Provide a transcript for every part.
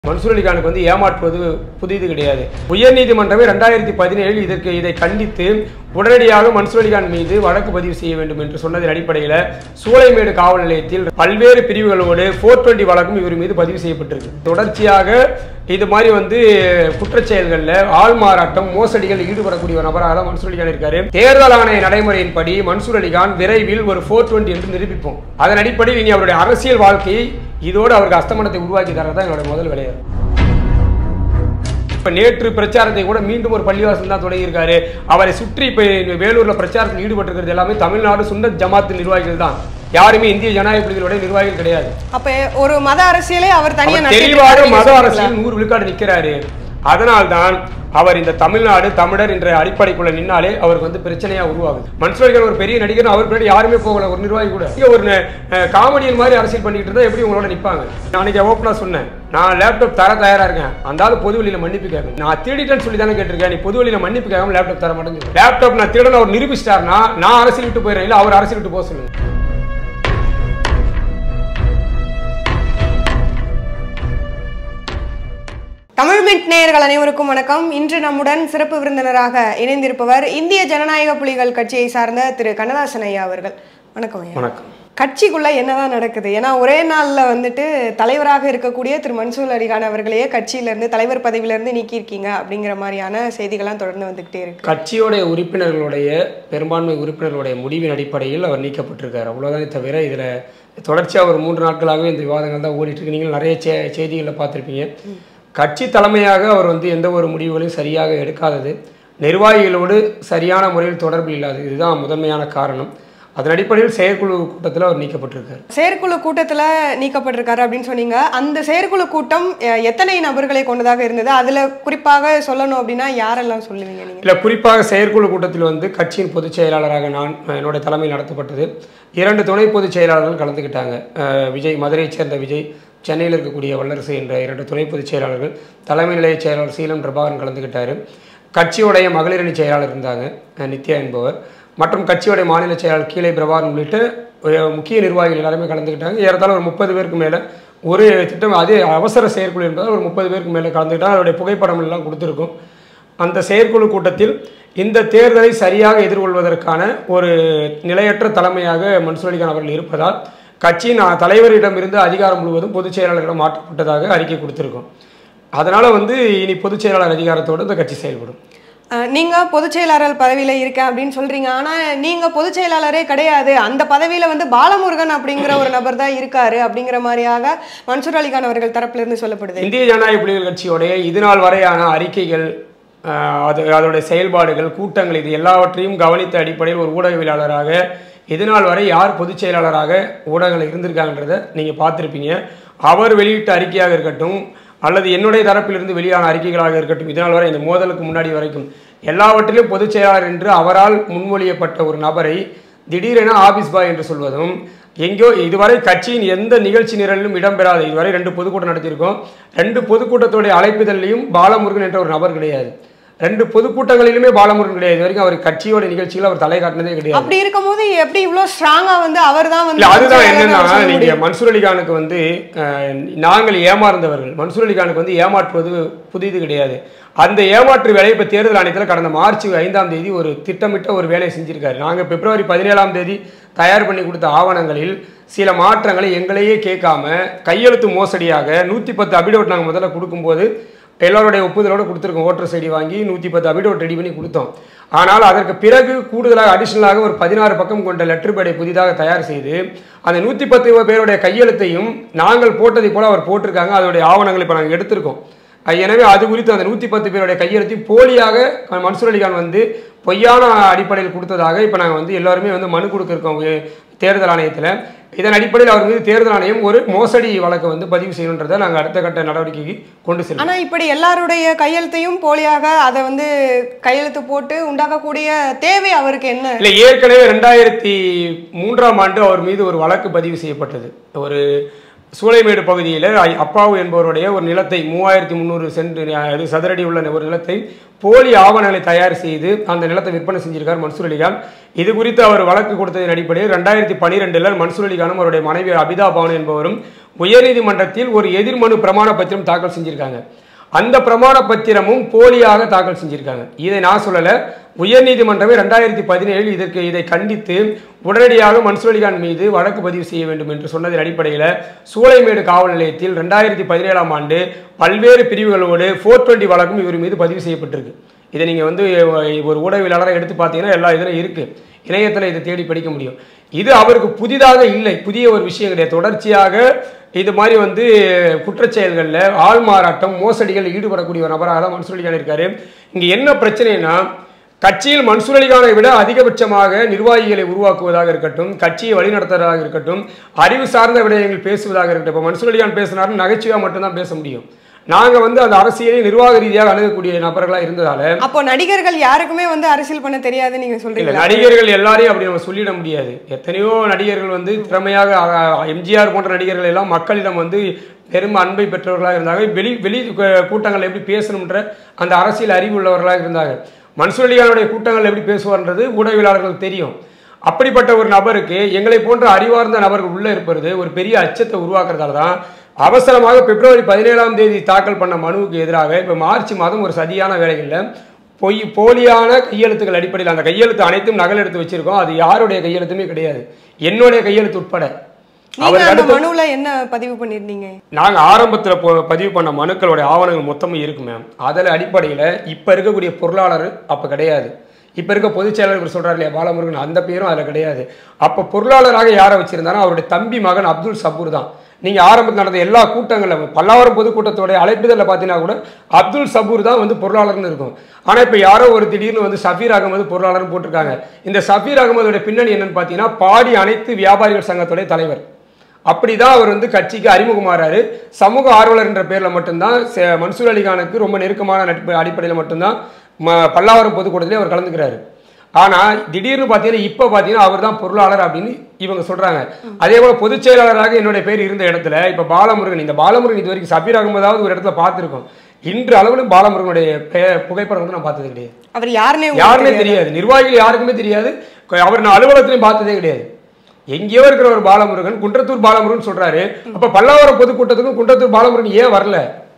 மன்சூர் அலிகானுக்கு வந்து ஏமாற்றுவது புதிது கிடையாது. உயர்நீதிமன்றமே 2017 இதை கண்டித்து உடனடியாக மன்சூர் அலிகான் மீது வழக்கு பதிவு செய்ய வேண்டும் என்று சொன்னதன் அடிப்படையில் சூளைமேடு காவல் நிலையத்தில் பல்வேறு பிரிவுகளோடு 420 வழக்கும் இவர் மீது பதிவு செய்யப்பட்டிருக்கு. தொடர்ச்சியாக இது மாதிரி வந்து குற்றச்செயல்களில் ஆள் மாறாட்டம் மோசடிகள் ஈடுபடக்கூடிய ஒரு நபராக மன்சூர் அலிகான் இருக்காரு. தேர்தல் ஆணைய நடைமுறையின்படி மன்சூர் அலிகான் விரைவில் ஒரு 420 என்று நிரூபிப்போம். அதன் அடிப்படையில் இனி அவருடைய அரசியல் வாழ்க்கையை இதோடு அவருக்கு அஸ்தமனத்தை உருவாக்கி தரதான் என்னோட முதல் விளையாடு. இப்ப நேற்று பிரச்சாரத்தை கூட மீண்டும் ஒரு பள்ளிவாசல் தான் தொடங்கியிருக்காரு. அவரை சுற்றி இப்ப வேலூர்ல பிரச்சாரத்தில் ஈடுபட்டிருக்கிறது எல்லாமே தமிழ்நாடு சுன்னத் ஜமாத் நிர்வாகிகள் தான். யாருமே இந்திய ஜனநாயக புலிகளுடைய நிர்வாகிகள் கிடையாது. அப்ப ஒரு மத அரசியலே அவர் தனியாக தெளிவாக மத அரசியல் 100 விழுக்காடு நிற்கிறாரு. அதனால்தான் அவர் இந்த தமிழ்நாடு தமிழர் என்ற அடிப்படைக்குள்ள நின்னாலே அவருக்கு வந்து பிரச்சனையா உருவாகுது. மன்சூர் அலிகான் ஒரு பெரிய நடிகர், அவர் பின்னாடி யாருமே போகல, ஒரு நிர்வாகி கூட. ஒரு காமெடியன் மாதிரி அரசியல் பண்ணிட்டு இருந்தா எப்படி உங்களோட நிற்பாங்க? நான் ஓப்பனா சொன்னேன், நான் லேப்டாப் தர தயாரா இருக்கேன், அந்த பொது வெளியில மன்னிப்பு கேட்க. நான் திருடிட்டேன்னு சொல்லி தானே கேட்டிருக்கேன், நீ பொது வெளியில மன்னிப்பு கேட்காம லேப்டாப் தர மாட்டேங்குது. லேப்டாப் நான் திருடன் அவர் நிரூபிச்சிட்டாருன்னா நான் அரசியல் விட்டு போயிடுறேன், இல்ல அவர் அரசியல் விட்டு போக சொல்லுங்க. தமிழ் மிட் நேயர்கள் அனைவருக்கும் வணக்கம். இன்று நம்முடன் சிறப்பு விருந்தினராக இணைந்திருப்பவர் இந்திய ஜனநாயக புலிகள் கட்சியை சார்ந்த திரு கண்ணதாசன் ஐயா அவர்கள். வணக்கம் ஐயா. வணக்கம். கட்சிக்குள்ள என்னதான் நடக்குது? ஏன்னா ஒரே நாள்ல வந்துட்டு தலைவராக இருக்கக்கூடிய திரு மன்சூர் அலிகான் அவர்களையே கட்சியிலிருந்து தலைவர் பதவியிலிருந்து நீக்கியிருக்கீங்க அப்படிங்கிற மாதிரியான செய்திகள்லாம் தொடர்ந்து வந்துகிட்டே இருக்கு. கட்சியோடைய உறுப்பினர்களுடைய பெரும்பான்மை உறுப்பினர்களுடைய முடிவின் அடிப்படையில் அவர் நீக்கப்பட்டிருக்காரு, அவ்வளவுதானே தவிர இதுல தொடர்ச்சியாக ஒரு 3 நாட்களாகவே இந்த விவாதங்கள் தான் ஓடிட்டு இருக்கு. நீங்கள் நிறைய செய்திகளை பார்த்துருப்பீங்க. கட்சி தலைமையாக அவர் வந்து எந்த ஒரு முடிவுகளையும் சரியாக எடுக்காதது, நிர்வாகிகளோடு சரியான முறையில் தொடர்பு இல்லாதது, இதுதான் முதன்மையான காரணம். அதன் அடிப்படையில் செயற்குழு கூட்டத்தில் அவர் நீக்கப்பட்டிருக்காரு. செயற்குழு கூட்டத்தில் நீக்கப்பட்டிருக்காரு அப்படின்னு சொன்னீங்க. அந்த செயற்குழு கூட்டம் எத்தனை நபர்களை கொண்டதாக இருந்தது? அதுல குறிப்பாக சொல்லணும் அப்படின்னா யாரெல்லாம் சொல்லுவீங்க நீங்க? இல்லை, குறிப்பாக செயற்குழு கூட்டத்தில் வந்து கட்சியின் பொதுச் செயலாளராக நான் என்னுடைய தலைமையில் நடத்தப்பட்டது. 2 துணை பொதுச் செயலாளர்கள் கலந்துக்கிட்டாங்க. விஜய், மதுரையைச் சேர்ந்த விஜய், சென்னையில் இருக்கக்கூடிய வல்லரசு என்ற 2 துணை பொதுச் செயலாளர்கள், தலைமை நிலைய செயலாளர் சீலம் பிரபாகரன் கலந்துக்கிட்டார். கட்சியோடைய மகளிரணி செயலாளர் இருந்தாங்க நித்யா என்பவர், மற்றும் கட்சியோடைய மாநில செயலாளர் கீழே பிரபாகரன் உள்ளிட்ட முக்கிய நிர்வாகிகள் எல்லாருமே கலந்துக்கிட்டாங்க. ஏறத்தாழ ஒரு 30 பேருக்கு மேலே ஒரு திட்டம், அதே அவசர செயற்குழு என்பதால் ஒரு 30 பேருக்கு மேலே கலந்துக்கிட்டாங்க. அதோடைய புகைப்படம் எல்லாம் கொடுத்துருக்கும். அந்த செயற்குழு கூட்டத்தில் இந்த தேர்தலை சரியாக எதிர்கொள்வதற்கான ஒரு நிலையற்ற தலைமையாக மன்சூர் அலிகான் அவர்கள் இருப்பதால் கட்சியின் தலைவரிடம் இருந்து அதிகாரம் முழுவதும் பொதுச் செயலாளரிடம் மாற்றப்பட்டதாக அறிக்கை கொடுத்திருக்கோம். அதனால வந்து இனி பொதுச் செயலாளர் அதிகாரத்தோடு இந்த கட்சி செயல்படும். நீங்க பொதுச் செயலாளர் பதவியில இருக்கேன் அப்படின்னு சொல்றீங்க. ஆனா நீங்க பொதுச் செயலாளரே கிடையாது, அந்த பதவியில வந்து பாலமுருகன் அப்படிங்கிற ஒரு நபர் தான் இருக்காரு அப்படிங்கிற மாதிரியாக மன்சூர் அலிகான் அவர்கள் தரப்புல இருந்து சொல்லப்படுது. இந்திய ஜனநாயக புலிகள் கட்சியோடைய இதுநாள் வரையான அறிக்கைகள், அதோடைய செயல்பாடுகள், கூட்டங்கள், இது எல்லாவற்றையும் கவனித்த அடிப்படையில் ஒரு ஊடகவியலாளராக இதுநாள் வரை யார் பொதுச் செயலாளராக ஊடகங்கள் இருந்திருக்காங்கன்றதை நீங்கள் பார்த்துருப்பீங்க. அவர் வெளியிட்ட அறிக்கையாக இருக்கட்டும், அல்லது என்னுடைய தரப்பிலிருந்து வெளியான அறிக்கைகளாக இருக்கட்டும், இதனால் வரை இந்த மோதலுக்கு முன்னாடி வரைக்கும் எல்லாவற்றிலும் பொதுச் செயலாளர் என்று அவரால் முன்மொழியப்பட்ட ஒரு நபரை திடீரென ஆபீஸ் பாய் என்று சொல்வதும், எங்கேயோ இதுவரை கட்சியின் எந்த நிகழ்ச்சி நிரலிலும் இடம்பெறாத, இதுவரை 2 பொதுக்கூட்டம் நடத்தியிருக்கோம். 2 பொதுக்கூட்டத்துடைய அழைப்புதலையும் பாலமுருகன் என்ற ஒரு நபர் கிடையாது. 2 பொதுக்கூட்டங்களிலுமே பாலமுருகன் கிடையாது. இது வரைக்கும் அவர் கட்சியோட நிகழ்ச்சியில் அவர் தலை காட்டினதே கிடையாது. அப்படி இருக்கும்போது எப்படி இவ்வளவு ஸ்ட்ராங்கா வந்து அவர் தான் வந்து அதுதான் என்னன்னா, நீங்க மன்சூர் அலிகானுக்கு வந்து நாங்கள் ஏமாந்தவர்கள், மன்சூர் அலிகானுக்கு வந்து ஏமாற்றுவது புதிது கிடையாது. அந்த ஏமாற்று வேலையை இப்ப தேர்தல் ஆணையத்தில் கடந்த மார்ச் 5ஆம் தேதி ஒரு திட்டமிட்ட ஒரு வேலையை செஞ்சிருக்காரு. நாங்கள் பிப்ரவரி 17ஆம் தேதி தயார் பண்ணி கொடுத்த ஆவணங்களில் சில மாற்றங்களை எங்களையே கேட்காம கையெழுத்து மோசடியாக 110 அபிடோட் நாங்கள் முதல்ல கொடுக்கும்போது எல்லாருடைய ஒப்புதலோடு கொடுத்துருக்கோம். ஓட்டர் ஐடி வாங்கி 110 அபிடோட் ரெடி பண்ணி கொடுத்தோம். ஆனால் அதற்கு பிறகு கூடுதலாக அடிஷனலாக ஒரு 16 பக்கம் கொண்ட லெட்டர் பேடை புதிதாக தயார் செய்து அந்த 110 பேருடைய கையெழுத்தையும் நாங்கள் போட்டதை போல அவர் போட்டிருக்காங்க. அதோடைய ஆவணங்களை இப்போ நாங்கள் எடுத்திருக்கோம். எனவே அது குறித்து அந்த 110 பேருடைய கையெழுத்தையும் போலியாக மன்சூர் அலிகான் வந்து பொய்யான அடிப்படையில் கொடுத்ததாக இப்போ நாங்கள் வந்து எல்லாருமே வந்து மனு கொடுத்துருக்கோம் தேர்தல் ஆணையத்தில். இதன் அடிப்படையில் அவர் மீது தேர்தல் ஆணையம் ஒரு மோசடி வழக்கு வந்து பதிவு செய்யணுன்றதை நாங்கள் அடுத்த கட்ட நடவடிக்கைக்கு கொண்டு செல்வோம். ஆனால் இப்படி எல்லாருடைய கையெழுத்தையும் போலியாக அதை வந்து கையெழுத்து போட்டு உண்டாக்கக்கூடிய தேவை அவருக்கு என்ன? இல்லை, ஏற்கனவே 2003ஆம் ஆண்டு அவர் மீது ஒரு வழக்கு பதிவு செய்யப்பட்டது. ஒரு சூளைமேடு பகுதியில் அப்பாவு என்பவருடைய ஒரு நிலத்தை 3300 சென்ட் சதுரடி உள்ள ஒரு நிலத்தை போலி ஆவணங்களை தயார் செய்து அந்த நிலத்தை விற்பனை செஞ்சிருக்கார் மன்சூர் அலிகான். இது குறித்து அவர் வழக்கு கொடுத்ததன் அடிப்படையில் 2012 மன்சூர் அலிகானும் அவருடைய மனைவி அபிதா பானு என்பவரும் உயர்நீதிமன்றத்தில் ஒரு எதிர்மனு பிரமாண பத்திரம் தாக்கல் செஞ்சிருக்காங்க. அந்த பிரமாண பத்திரமும் போலியாக தாக்கல் செஞ்சிருக்காங்க. இதை நான் சொல்லலை, உயர்நீதிமன்றமே 2017 இதை கண்டித்து உடனடியாக மன்சூர் அலிகான் மீது வழக்கு பதிவு செய்ய வேண்டும் என்று சொன்னதன் அடிப்படையில் சூளைமேடு காவல் நிலையத்தில் 2017 ஆண்டு பல்வேறு பிரிவுகளோடு 420 வழக்கும் இவர் மீது பதிவு செய்யப்பட்டிருக்கு. இதை நீங்கள் வந்து ஒரு ஊடகவியலாளரை எடுத்து பார்த்தீங்கன்னா எல்லா இதிலும் இருக்குது, இணையத்தில் இதை தேடி படிக்க முடியும். இது அவருக்கு புதிதாக இல்லை, புதிய ஒரு விஷயம் கிடையாது. தொடர்ச்சியாக இது மாதிரி வந்து குற்றச்செயல்களில் ஆள் மாறாட்டம் மோசடிகளில் ஈடுபடக்கூடிய ஒரு நபராக தான் மன்சூர் அலிகான் இருக்காரு. இங்கே என்ன பிரச்சனைனா, கட்சியில் மன்சூர் அலிகானை விட அதிகபட்சமாக நிர்வாகிகளை உருவாக்குவதாக இருக்கட்டும், கட்சியை வழிநடத்துவதாக இருக்கட்டும், அறிவு சார்ந்த விடயங்கள் பேசுவதாக இருக்கட்டும். இப்போ மன்சூர் அலிகான் பேசினாருன்னு நகைச்சுவையாக மட்டும்தான் பேச முடியும். நாங்க வந்து அந்த அரசியலை நிர்வாக ரீதியாக அணுகக்கூடிய நபர்களா இருந்ததால அப்போ நடிகர்கள் யாருக்குமே வந்து அரசியல் பண்ண தெரியாது நீங்க சொல்றீங்க. நடிகர்கள் எல்லாரையும் அப்படி நம்ம சொல்லிட முடியாது. எத்தனையோ நடிகர்கள் வந்து திறமையாக, எம்ஜிஆர் போன்ற நடிகர்கள் எல்லாம் மக்களிடம் வந்து பெரும் அன்பை பெற்றவர்களாக இருந்தாங்க. வெளி கூட்டங்கள் எப்படி பேசணும்ன்ற அந்த அரசியல் அறிவு உள்ளவர்களாக இருந்தாங்க. மன்சூர் அலிகானுடைய கூட்டங்கள் எப்படி பேசுவார்ன்றது ஊடகவியலாளர்களுக்கு தெரியும். அப்படிப்பட்ட ஒரு நபருக்கு எங்களை போன்ற அறிவார்ந்த நபர்கள் உள்ள இருப்பது ஒரு பெரிய அச்சத்தை உருவாக்குறதால தான் அவசரமாக பிப்ரவரி 17 தாக்கல் பண்ண மனுவுக்கு எதிராக இப்போ மார்ச் மாதம் ஒரு சதியான வேலைகளில் போலியான கையெழுத்துக்கள் அடிப்படையில் அந்த கையெழுத்து அனைத்தும் நகல் எடுத்து வச்சிருக்கோம். அது யாருடைய கையெழுத்துமே கிடையாது, என்னுடைய கையெழுத்து உட்பட. மனுவுல என்ன பதிவு பண்ணிருந்தீங்க? நாங்க ஆரம்பத்துல பதிவு பண்ண மனுக்களுடைய ஆவணங்கள் மொத்தமும் இருக்கு மேம். அதில் அடிப்படையில் இப்ப இருக்கக்கூடிய பொருளாளர் அப்ப கிடையாது, இப்ப இருக்க பொதுச் செயலாளர் சொல்றாரு இல்லையா பாலமுருகன், அந்த பேரும் அதுல கிடையாது. அப்ப பொருளாளராக யாரை வச்சிருந்தாலும் அவருடைய தம்பி மகன் அப்துல் சபூர் தான். நீங்க ஆரம்பத்தில் நடந்த எல்லா கூட்டங்களில் பல்லாவரம் பொதுக்கூட்டத்தோட அழைப்புதலில் பார்த்தீங்கன்னா கூட அப்துல் சபூர் தான் வந்து பொருளாளர்னு இருக்கும். ஆனால் இப்போ யாரோ ஒரு திடீர்னு வந்து சஃபீர் அகமது பொருளாளர்னு போட்டிருக்காங்க. இந்த சஃபீர் அகமதுடைய பின்னணி என்னன்னு பார்த்தீங்கன்னா பாடி அனைத்து வியாபாரிகள் சங்கத்துடைய தலைவர். அப்படிதான் அவர் வந்து கட்சிக்கு அறிமுகமாறாரு. சமூக ஆர்வலர் என்ற பேரில் மட்டும்தான் மன்சூர் அலிகானுக்கு ரொம்ப நெருக்கமான நட்பு அடிப்படையில் மட்டும்தான் பல்லாவரம் பொதுக்கூட்டத்திலே அவர் கலந்துக்கிறாரு. ஆனால் திடீர்னு பார்த்தீங்கன்னா இப்போ பார்த்தீங்கன்னா அவர் தான் பொருளாளர் அப்படின்னு இவங்க சொல்கிறாங்க. அதே போல் பொதுச் செயலாளராக என்னுடைய பேர் இருந்த இடத்துல இப்போ பாலமுருகன், இந்த பாலமுருகன் இது வரைக்கும் சபீர் அகமதாவது ஒரு இடத்துல பார்த்துருக்கோம். இன்று அளவிலும் பாலமுருகனுடைய புகைப்படம் வந்து நான் பார்த்தது கிடையாது. அவர் யாருன்னே தெரியாது, நிர்வாகிகள் யாருக்குமே தெரியாது. அவர் நான் அலுவலகத்திலையும் பார்த்ததே கிடையாது. எங்கேயோ இருக்கிற ஒரு பாலமுருகன் குன்றத்தூர் பாலமுருகன் சொல்றாரு. அப்ப பல்லாவரம் பொதுக்கூட்டத்துக்கும் குன்றத்தூர் பாலமுருகன் ஏன் வரல?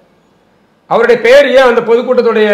அவருடைய பெயர் ஏன் அந்த பொதுக்கூட்டத்துடைய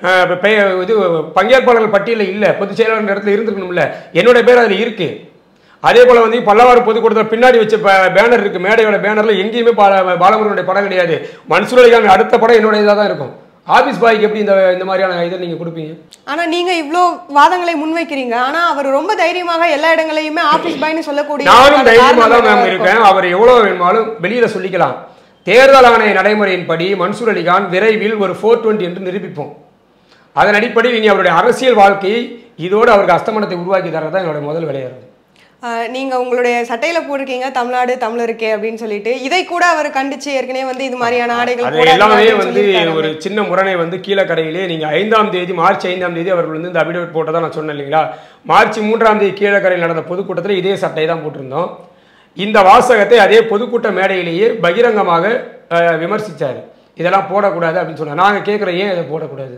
இது பங்கேற்பாளர்கள் பட்டியலில் இல்லை? பொதுச் செயலாளர் இடத்துல இருந்திருக்கணும்ல. என்னுடைய பேர் அதில் இருக்கு. அதே போல வந்து பல்லாவரம் பொதுக்கூட்டத்தில் பின்னாடி வச்ச பேனர் இருக்கு, மேடையோட பேனர்ல எங்கேயுமே பாலமுருகனுடைய படம் கிடையாது. மன்சூர் அலிகான் அடுத்த படம் என்னுடைய இதாக தான் இருக்கும். ஆபீஸ் பாய்க்கு எப்படி இந்த மாதிரியான இதை நீங்க கொடுப்பீங்க? ஆனா நீங்க இவ்ளோ வாதங்களை முன்வைக்கிறீங்க, ஆனா அவர் ரொம்ப தைரியமாக எல்லா இடங்களையுமே ஆபீஸ் பாய்னு சொல்லக்கூடிய. நானும் தைரியமா தான் மேம் இருக்கேன். அவர் எவ்வளவு வேணுமாலும் வெளியில சொல்லிக்கலாம். தேர்தல் ஆணைய நடைமுறையின்படி மன்சூர் அலிகான் விரைவில் ஒரு 420 என்று நிரூபிப்போம். அதன் அடிப்படையில் இனி அவருடைய அரசியல் வாழ்க்கையை இதோடு அவருக்கு அஸ்தமனத்தை உருவாக்கி தரதான் என்னோட முதல் வேலையாகும். நீங்க உங்களுடைய சட்டையில போட்டிருக்கீங்க தமிழ்நாடு தமிழருக்கே அப்படின்னு சொல்லிட்டு, இதை கூட அவர் கண்டிச்சு ஏற்கனவே வந்து இது மாதிரியான ஆடைகள் எல்லாமே வந்து ஒரு சின்ன முரணை வந்து கீழக்கரையிலே நீங்க மார்ச் 5 அவர்கள் வந்து இந்த அபிடேவிட் போட்டதான் நான் சொன்னேன் இல்லைங்களா. மார்ச் 3 கீழக்கரையில் நடந்த பொதுக்கூட்டத்தில் இதே சட்டை தான் போட்டிருந்தோம். இந்த வாசகத்தை அதே பொதுக்கூட்ட மேடையிலேயே பகிரங்கமாக விமர்சிச்சாரு. இதெல்லாம் போடக்கூடாது அப்படின்னு சொன்னார். நாங்கள் கேட்குறோம், ஏன் இதை போடக்கூடாது?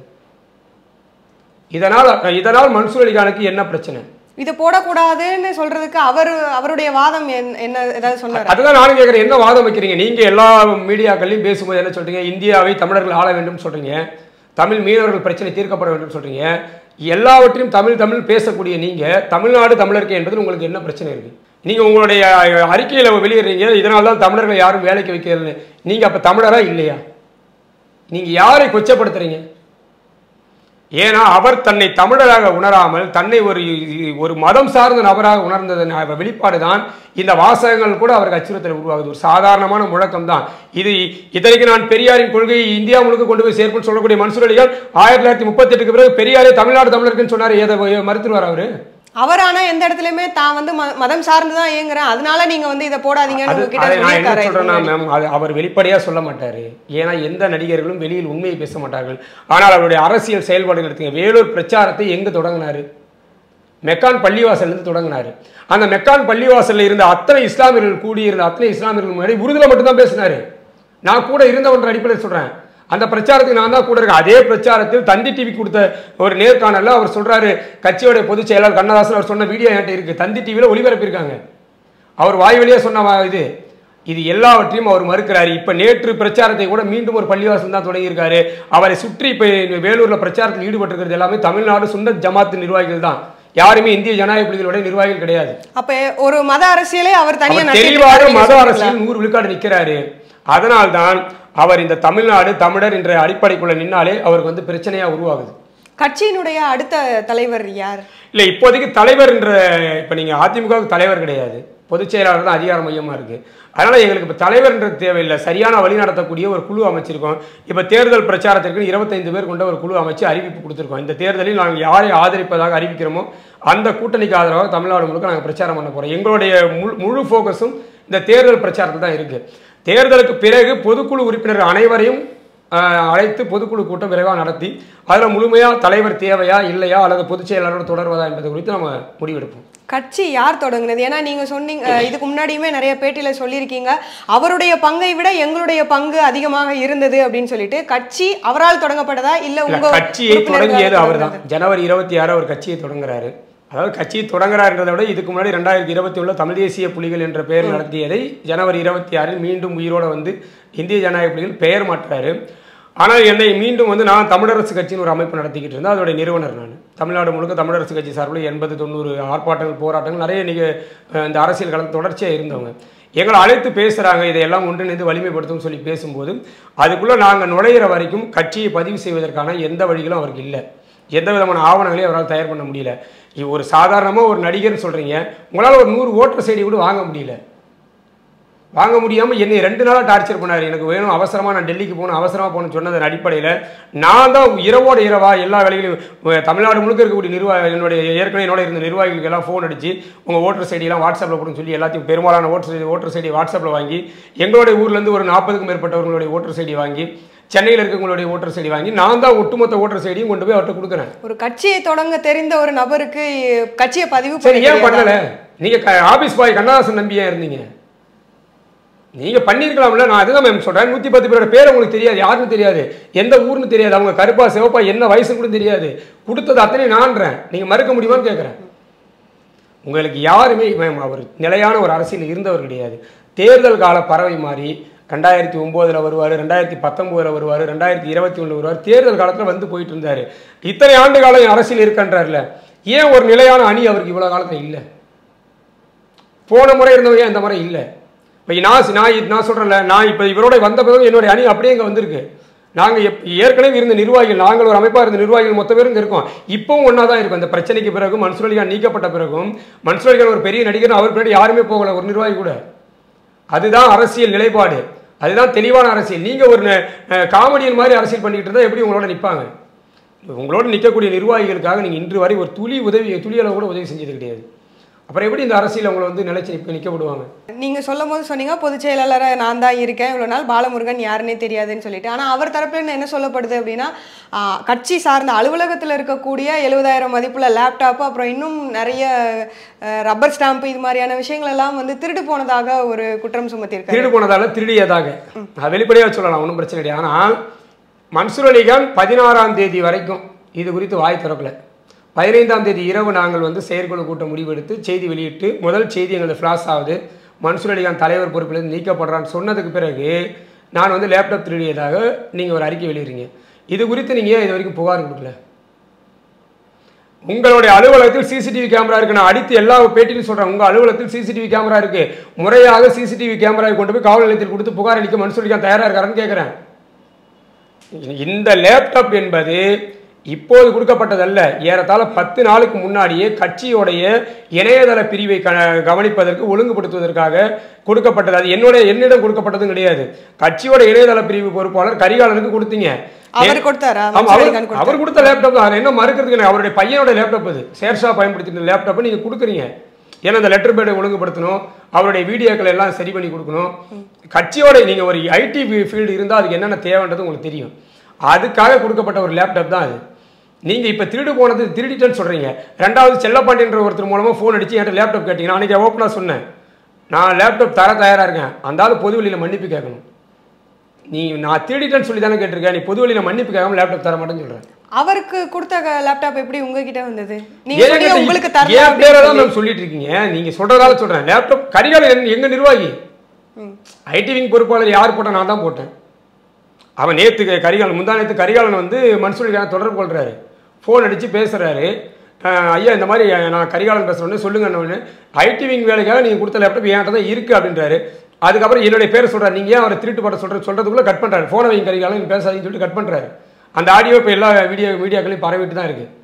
இதனால் மன்சூர் அலிகானுக்கு என்ன பிரச்சனை? இது போடக்கூடாதுன்னு சொல்றதுக்கு அவருடைய வாதம் என்ன ஏதாவது சொன்னார்? அதுதான் நானும் கேட்குறேன், என்ன வாதம் வைக்கிறீங்க? நீங்க எல்லா மீடியாக்களையும் பேசும்போது என்ன சொல்றீங்க? இந்தியாவை தமிழர்கள் ஆள வேண்டும் சொல்றீங்க, தமிழ் மீனவர்கள் பிரச்சனை தீர்க்கப்பட வேண்டும் சொல்றீங்க. எல்லாவற்றையும் தமிழ் பேசக்கூடிய நீங்க தமிழ்நாடு தமிழருக்கு என்பது உங்களுக்கு என்ன பிரச்சனை இருக்கு? நீங்க உங்களுடைய அறிக்கையில வெளியிடுறீங்க, இதனால தான் தமிழர்கள் யாரும் வேலைக்கு வைக்கிறது. நீங்க அப்ப தமிழரா இல்லையா? நீங்க யாரை கொச்சப்படுத்துறீங்க? ஏன்னா அவர் தன்னை தமிழராக உணராமல் தன்னை ஒரு மதம் சார்ந்த நபராக உணர்ந்ததன் வெளிப்பாடு தான் இந்த வாசகங்கள் கூட அவருக்கு அச்சுறுத்தல் உருவாகுது. ஒரு சாதாரணமான முழக்கம் தான் இது. இத்தனைக்கு நான் பெரியாரின் கொள்கையை இந்தியா முழுக்க கொண்டு போய் சேர்ப்புன்னு சொல்லக்கூடிய மன்சூர் அலிகான் 1938 பிறகு பெரியாரே தமிழ்நாடு தமிழருக்குன்னு சொன்னார். எதை மறுத்துருவார் அவரு? அவர் ஆனா எந்த இடத்துலயுமே தான் வந்து மதம் சார்ந்துதான் இயங்குறேன், அதனால நீங்க வந்து இதை போடாதீங்கன்னு அவர் வெளிப்படையா சொல்ல மாட்டாரு. ஏன்னா எந்த நடிகர்களும் வெளியில் உண்மையை பேச மாட்டார்கள். ஆனால் அவருடைய அரசியல் செயல்பாடுகள் எடுத்துங்க. வேலூர் பிரச்சாரத்தை எங்க தொடங்கினாரு? மெக்கான் பள்ளிவாசல்லேருந்து தொடங்கினார். அந்த மெக்கான் பள்ளிவாசலில் இருந்த அத்தனை இஸ்லாமியர்கள் கூடியிருந்த அத்தனை இஸ்லாமியர்கள் முன்னாடி உருதுல மட்டும்தான் பேசினார். நான் கூட இருந்தவன்ற அடிப்படையில் சொல்கிறேன். அந்த பிரச்சாரத்துக்கு நான் தான் கூட இருக்கேன். அதே பிரச்சாரத்தில் தந்தி டிவி கொடுத்த ஒரு நேர்காணலில் அவர் சொல்கிறாரு, கட்சியோடைய பொதுச் செயலாளர் கண்ணதாசன் அவர் சொன்ன வீடியோ என்கிட்ட இருக்குது, தந்தி டிவியில் ஒளிபரப்பியிருக்காங்க. அவர் வாய் வழியாக சொன்ன இது எல்லாவற்றையும் அவர் மறுக்கிறாரு. இப்போ நேற்று பிரச்சாரத்தை கூட மீண்டும் ஒரு பள்ளிவாசல் தான் தொடங்கியிருக்காரு. அவரை சுற்றி இப்போ வேலூரில் பிரச்சாரத்தில் ஈடுபட்டிருக்கிறது எல்லாமே தமிழ்நாடு சுன்னத் ஜமாத் நிர்வாகிகள் தான். யாருமே இந்திய ஜனநாயக புலிகளுடைய நிர்வாகிகள் கிடையாது. அப்ப ஒரு மத அரசியலே அவர் தனியாக தெளிவாக மத அரசியல் 100 விழுக்காடு நிற்கிறாரு. அதனால்தான் அவர் இந்த தமிழ்நாடு தமிழர் என்ற அடிப்படைக்குள்ள நின்னாலே அவருக்கு வந்து பிரச்சனையா உருவாகுது. கட்சியினுடைய அடுத்த தலைவர் யார்? இல்ல இப்போதைக்கு தலைவர் என்ற இப்ப நீங்க அதிமுகவுக்கு தலைவர் கிடையாது, பொதுச் செயலாளர் தான் அதிகார மையமா இருக்கு. அதனால எங்களுக்கு இப்போ தலைவர்ன்றது தேவையில்லை, சரியான வழி நடத்தக்கூடிய ஒரு குழு அமைச்சிருக்கோம். இப்போ தேர்தல் பிரச்சாரத்திற்கு 25 பேர் கொண்ட ஒரு குழு அமைச்சு அறிவிப்பு கொடுத்துருக்கோம். இந்த தேர்தலில் நாங்கள் யாரை ஆதரிப்பதாக அறிவிக்கிறோமோ அந்த கூட்டணிக்கு ஆதரவாக தமிழ்நாடு முழுக்க நாங்கள் பிரச்சாரம் பண்ண போகிறோம். எங்களுடைய முழு ஃபோக்கஸும் இந்த தேர்தல் பிரச்சாரத்தில் தான் இருக்குது. தேர்தலுக்கு பிறகு பொதுக்குழு உறுப்பினர்கள் அனைவரையும் அழைத்து பொதுக்குழு கூட்டம் விரைவாக நடத்தி அதில் முழுமையாக தலைவர் தேவையா இல்லையா அல்லது பொதுச் செயலாளரோடு தொடர்வதா என்பது குறித்து நம்ம முடிவெடுப்போம். கட்சி யார் தொடங்குனது? ஏன்னா நீங்க சொன்னீங்க, இதுக்கு முன்னாடியுமே நிறைய பேட்டியில சொல்லியிருக்கீங்க, அவருடைய பங்கை விட எங்களுடைய பங்கு அதிகமாக இருந்தது அப்படின்னு சொல்லிட்டு. கட்சி அவரால் தொடங்கப்பட்டதா இல்ல உங்க? கட்சியை தொடங்கியது அவர் தான். ஜனவரி 26 அவர் கட்சியை தொடங்குறாரு. அதாவது கட்சியை தொடங்குறாருன்றதை விட இதுக்கு முன்னாடி 2021 தமிழ் தேசிய புலிகள் என்ற பெயர் நடத்தியதை ஜனவரி 26 மீண்டும் உயிரோட வந்து இந்திய ஜனநாயக புலிகள் பெயர் மாற்றாரு. ஆனால் என்னை மீண்டும் வந்து நான் தமிழரசு கட்சின்னு ஒரு அமைப்பு நடத்திக்கிட்டு இருந்தேன். அதோடைய நிறுவனர் நான். தமிழ்நாடு முழுக்க தமிழரசு கட்சி சார்பில் 80-90 ஆர்ப்பாட்டங்கள் போராட்டங்கள் நிறைய இந்த அரசியல் களத்தில் தொடர்ச்சியாக இருந்தவங்க எங்களை அழைத்து பேசுகிறாங்க, இதையெல்லாம் ஒன்றிணைந்து வலிமைப்படுத்தும் சொல்லி பேசும்போது அதுக்குள்ளே நாங்கள் நுழையிற வரைக்கும் கட்சியை பதிவு செய்வதற்கான எந்த வழிகளும் அவருக்கு இல்லை. எந்த விதமான ஆவணங்களையும் அவரால் தயார் பண்ண முடியல. ஒரு சாதாரணமாக ஒரு நடிகர்னு சொல்கிறீங்க, உங்களால் ஒரு 100 ஓட்டர் சைடி கூட வாங்க முடியல. வாங்க முடியாமல் என்னை 2 நாளாக டார்ச்சர் பண்ணார். எனக்கு வேணும், அவசரமாக நான் டெல்லிக்கு போகணும், அவசரமாக போகணும்னு சொன்னதன் அடிப்படையில் நான் தான் இரவோட இரவாக எல்லா வேலைகளையும் தமிழ்நாடு முழுக்க இருக்கக்கூடிய என்னுடைய ஏற்கனவே என்னோட இருந்த நிர்வாகிகளுக்கு எல்லாம் ஃபோன் அடித்து உங்கள் ஓட்டர் சைடியெல்லாம் வாட்ஸ்அப்பில் போடுன்னு சொல்லி எல்லாத்தையும் பெரும்பாலான ஓட்டர் சைடி வாட்ஸ்அப்பில் வாங்கி எங்களுடைய ஊர்லேருந்து ஒரு 40க்கும் மேற்பட்டவர்களுடைய ஓட்டர் சைடி வாங்கி சென்னையில் இருக்கவங்களுடைய ஓட்டர் சைடி வாங்கி நான் தான் ஒட்டுமொத்த ஓட்டர் சைடியும் கொண்டு போய் அவர்கிட்ட கொடுக்குறேன். ஒரு கட்சியை தொடங்க தெரிந்த ஒரு நபருக்கு கட்சியை பதிவு ஏன் பண்ணலை? நீங்கள் ஆபீஸ் பாய் கண்ணதாசன் நம்பியா இருந்தீங்க, நீங்கள் பண்ணியிருக்கலாம்ல. நான் அதுதான் மேம் சொல்கிறேன். 110 பேரோட பேர் உங்களுக்கு தெரியாது, யாருன்னு தெரியாது, எந்த ஊர்னு தெரியாது, அவங்க கருப்பா சிவப்பா என்ன வயசு கூட தெரியாது. கொடுத்தது அத்தனை நான்றேன். நீங்கள் மறுக்க முடியுமான்னு கேட்குறேன். உங்களுக்கு யாருமே மேம் அவர் நிலையான ஒரு அரசியல் இருந்தவர் கிடையாது. தேர்தல் கால பறவை மாறி 2009 வருவார், 2019 வருவார், 2021 வருவார். தேர்தல் காலத்தில் வந்து போயிட்டு இருந்தார். இத்தனை ஆண்டு காலம் அரசியல் இருக்கின்றார்ல, ஏன் ஒரு நிலையான அணி அவருக்கு இவ்வளோ காலத்தில் இல்லை? போன முறை இருந்தவங்க இந்த முறை இல்லை. இப்போ நான் சொல்கிறேன்ல, நான் இப்போ இவரோட வந்த பிறகு என்னுடைய அணி அப்படியே இங்கே வந்திருக்கு. நாங்கள் ஏற்கனவே இருந்த நிர்வாகிகள், நாங்கள் ஒரு அமைப்பாக இருந்த நிர்வாகிகள் மொத்த பேரும் இங்கே இருக்கோம். இப்பவும் ஒன்றா தான் இருக்கும். அந்த பிரச்சனைக்கு பிறகு மன்சூர் அலிகான் நீக்கப்பட்ட பிறகும் மன்சூர் அலிகான் ஒரு பெரிய நடிகர், அவர் பின்னாடி யாருமே போகலை, ஒரு நிர்வாகி கூட. அதுதான் அரசியல் நிலைப்பாடு, அதுதான் தெளிவான அரசியல். நீங்கள் ஒரு காமெடியன் மாதிரி அரசியல் பண்ணிக்கிட்டு இருந்தால் எப்படி உங்களோட நிற்பாங்க? உங்களோட நிற்கக்கூடிய நிர்வாகிகளுக்காக நீங்கள் இன்று வரை ஒரு துளி அளவு கூட உதவி செஞ்சது கிடையாது. அப்புறம் எப்படி இந்த அரசியல் அவங்களை வந்து நிலைச்சு நிற்க விடுவாங்க? நீங்க சொல்லும் போது சொன்னீங்க பொதுச் செயலாளராக நான் தான் இருக்கேன், இவ்வளவு நாள் பாலமுருகன் யாருன்னே தெரியாதுன்னு சொல்லிட்டு. ஆனா அவர் தரப்புல என்ன சொல்லப்படுது அப்படின்னா, கட்சி சார்ந்த அலுவலகத்தில் இருக்கக்கூடிய 70,000 மதிப்புள்ள லேப்டாப், அப்புறம் இன்னும் நிறைய ரப்பர் ஸ்டாம்ப், இது மாதிரியான விஷயங்கள் எல்லாம் வந்து திருடு போனதாக ஒரு குற்றம் சுமத்தியிருக்காரு. திருடு போனதால திருடியதாக வெளிப்படையாக சொல்லலாம், ஒன்றும் பிரச்சனை கிடையாது. ஆனால் மன்சூர் அலிகான் 16ஆம் தேதி வரைக்கும் இது குறித்து வாய் திறக்கல. 15ஆம் தேதி இரவு நாங்கள் வந்து செயற்குழு கூட்டம் முடிவெடுத்து செய்தி வெளியிட்டு முதல் செய்தி எங்களுக்கு ஃப்ளாஷ் ஆகுது, மன்சூர் அலிகான் தலைவர் பொறுப்பிலிருந்து நீக்கப்படுறான்னு சொன்னதுக்கு பிறகு நான் வந்து லேப்டாப் திருடியதாக நீங்கள் ஒரு அறிக்கை வெளியிடுறீங்க. இது குறித்து நீங்கள் இது வரைக்கும் புகார் கொடுக்கல. உங்களுடைய அலுவலகத்தில் சிசிடிவி கேமரா இருக்குது. நான் அடித்து எல்லா பேட்டியிலும் சொல்கிறேன், உங்கள் அலுவலகத்தில் சிசிடிவி கேமரா இருக்குது. முறையாக சிசிடிவி கேமராவை கொண்டு போய் காவல் நிலையத்தில் கொடுத்து புகார் அளிக்க மன்சூர் அலிகான் தயாராக இருக்காருன்னு கேட்குறேன். இந்த லேப்டாப் என்பது இப்போது கொடுக்கப்பட்டதல்ல, ஏறத்தாழ 10 நாளுக்கு முன்னாடியே கட்சியோடைய இணையதள பிரிவை கவனிப்பதற்கு ஒழுங்குபடுத்துவதற்காக கொடுக்கப்பட்டது. அது என்னிடம் கொடுக்கப்பட்டதும் கிடையாது. கட்சியோட இணையதள பிரிவு பொறுப்பாளர் கரிகாலனுக்கு கொடுத்தீங்க. அவர் கொடுத்த லேப்டாப் தான், என்ன மறுக்கிறதுக்கு? அவருடைய பையனோட லேப்டாப், அது ஷேர்ஷா பயன்படுத்தின லேப்டாப்பை நீங்க கொடுக்குறீங்க. ஏன்னா அந்த லெட்டர் பேடை ஒழுங்குபடுத்தணும், அவருடைய வீடியோக்கள் எல்லாம் சரி பண்ணி கொடுக்கணும். கட்சியோட நீங்க ஒரு ஐடி ஃபீல்டு இருந்தால் அதுக்கு என்னென்ன தேவைன்றது உங்களுக்கு தெரியும். அதுக்காக கொடுக்கப்பட்ட ஒரு லேப்டாப் தான் அது. நீங்கள் இப்போ திருடு போனது திருடிட்டேன்னு சொல்கிறீங்க. ரெண்டாவது செல்லப்பாண்டின்ற ஒருத்தர் மூலமாக ஃபோன் அடித்து என்கிட்ட லேப்டாப் கேட்டிங்கன்னா அன்றைக்கி ஓப்பனாக சொன்னேன், நான் லேப்டாப் தர தயாராக இருக்கேன். அந்த ஆள் பொது வெளியில் மன்னிப்பு கேட்கணும். நீ நான் திருடிட்டேன்னு சொல்லி தானே கேட்டிருக்கேன், நீ பொது வெளியில் மன்னிப்பு கேட்காம லேப்டாப் தர மாட்டேன்னு சொல்கிறேன். அவருக்கு கொடுத்த லேப்டாப் எப்படி உங்ககிட்ட வந்தது? உங்களுக்கு தான் சொல்லிட்டு இருக்கீங்க. நீங்கள் சொல்கிறதால சொல்கிறேன். லேப்டாப் கரிகாலன் எங்கள் நிர்வாகி, ஐடி விங் பொறுப்பாளர் யார் போட்டால் நான் தான் போட்டேன். அவன் நேற்று கரிகாலன் முந்தா நேற்று கரிகாலன் வந்து மன்சூரிக்கான தொடர்பு கொள்கிறாரு, ஃபோன் அடித்து பேசுகிறாரு. ஐயா இந்த மாதிரி நான் கரிகாலன் பேசுகிறேன்னு சொல்லுங்கன்னு. ஐடி விங் வேலைக்காக நீங்கள் கொடுத்த லேப்டாப் என்கிட்ட தான் இருக்குது அப்படின்றாரு. அதுக்கப்புறம் என்னுடைய பேரை சொல்கிறார், நீங்கள் ஏன் அவரை திருட்டு போட்ட சொல்கிறதுக்குள்ளே கட் பண்ணுறாரு. ஃபோனை வைங்க கரிகாலன் பேசாதீங்கன்னு சொல்லிட்டு கட் பண்ணுறாரு. அந்த ஆடியோ இப்போ எல்லா மீடியாக்களையும் பரவிட்டு தான் இருக்குது.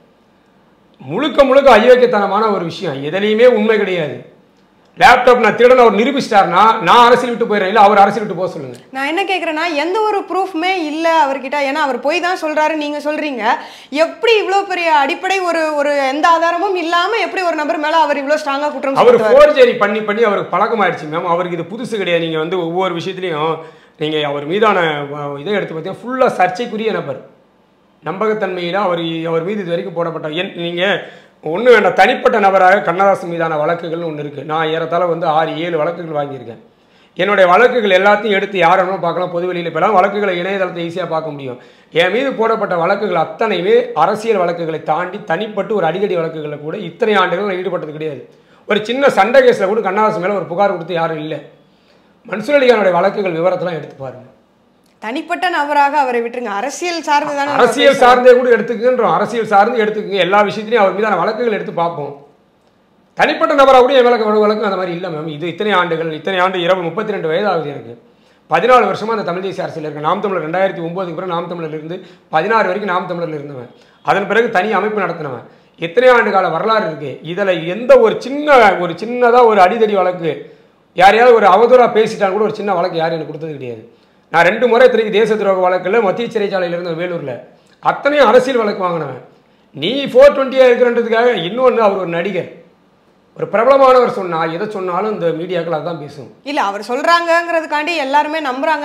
முழுக்க முழுக்க அயோக்கியத்தனமான ஒரு விஷயம். எதுலேயுமே உண்மை கிடையாது. லேப்டாப் நான் திருடன் அவர் நிரூபிச்சிட்டாருன்னா நான் அரசியல் விட்டு போயிடுறேன், இல்லை அவர் அரசியல் விட்டு போக சொல்லுங்க. நான் என்ன கேட்குறேன்னா, எந்த ஒரு ப்ரூஃப்மே இல்லை அவர்கிட்ட. ஏன்னா அவர் போய் தான் சொல்கிறாரு நீங்கள் சொல்கிறீங்க. எப்படி இவ்வளோ பெரிய அடிப்படை ஒரு எந்த ஆதாரமும் இல்லாமல் எப்படி ஒரு நபர் மேலே அவர் இவ்வளோ ஸ்ட்ராங்காக குற்றம் அவர் ஃபோர்ஜரி பண்ணி அவருக்கு பழக்கமாயிடுச்சு மேம். அவருக்கு இது புதுசு கிடையாது. நீங்கள் வந்து ஒவ்வொரு விஷயத்துலையும் நீங்கள் அவர் மீதான இதை எடுத்து பார்த்தீங்கன்னா ஃபுல்லாக சர்ச்சைக்குரிய நபர். நம்பகத்தன்மையில் அவர் மீது இது வரைக்கும் போடப்பட்ட நீங்கள் ஒன்றும் வேண்டாம், தனிப்பட்ட நபராக கண்ணதாசன் மீதான வழக்குகள்னு ஒன்று இருக்குது. நான் ஏறத்தாழ வந்து 6-7 வழக்குகள் வாங்கியிருக்கேன். என்னுடைய வழக்குகள் எல்லாத்தையும் எடுத்து யாரும் பார்க்கலாம், பொது வெளியில் இப்போலாம் வழக்குகளை இணையதளத்தை ஈஸியாக பார்க்க முடியும். என் மீது போடப்பட்ட வழக்குகள் அத்தனையுமே அரசியல் வழக்குகளை தாண்டி தனிப்பட்டு ஒரு அடிக்கடி வழக்குகளில் கூட இத்தனை ஆண்டுகள் ஈடுபட்டது கிடையாது. ஒரு சின்ன சண்டை கேஸில் கூட கண்ணதாசன் மேலே ஒரு புகார் கொடுத்து யாரும் இல்லை. மன்சூர் அலிகானுடைய வழக்குகள் விவரத்தெல்லாம் எடுத்து பாருங்கள். தனிப்பட்ட நபராக அவரை விட்டுருங்க, அரசியல் சார்ந்து தானே. அரசியல் சார்ந்தே கூட எடுத்துக்கன்றோம். அரசியல் சார்ந்து எடுத்துக்கங்க. எல்லா விஷயத்திலையும் அவர் மீதான வழக்குகள் எடுத்து பார்ப்போம். தனிப்பட்ட நபராக கூட என் வழக்கு அந்த மாதிரி இல்லை மேம். இது இத்தனை ஆண்டுகள், இத்தனை ஆண்டு 32 வயது ஆகுது எனக்கு. 14 வருஷமாக அந்த தமிழ் தேசிய அரசியல் இருக்கேன். நாம் தமிழர் 2009க்கு பிறகு நாம் தமிழர் இருந்து 16 வரைக்கும் நாம் தமிழரில் இருந்தவன். அதன் பிறகு தனி அமைப்பு நடத்தினவன். எத்தனை ஆண்டு கால வரலாறு இருக்குது. இதில் எந்த ஒரு சின்னதாக ஒரு அடிதடி வழக்கு யாரையாவது ஒரு அவதூறாக பேசிட்டாலும் கூட ஒரு சின்ன வழக்கு யாரும் எனக்கு கொடுத்தது கிடையாது. நான் 2 முறை திருப்பி தேச துரோக வழக்கில் மத்திய சிறைச்சாலையில் இருந்த வேலூரில் அத்தனையும் அரசியல் வழக்கு வாங்கினவன். நீ 420 இருக்கிறன்றதுக்காக இன்னொன்று அவர் ஒரு நடிகர், ஒரு பிரபலமானவர் சொன்னா எதை சொன்னாலும் இந்த மீடியாக்கள் அதான் பேசும். இல்ல அவர் சொல்றாங்கங்கிறதுக்காண்டி எல்லாருமே நம்புறாங்க.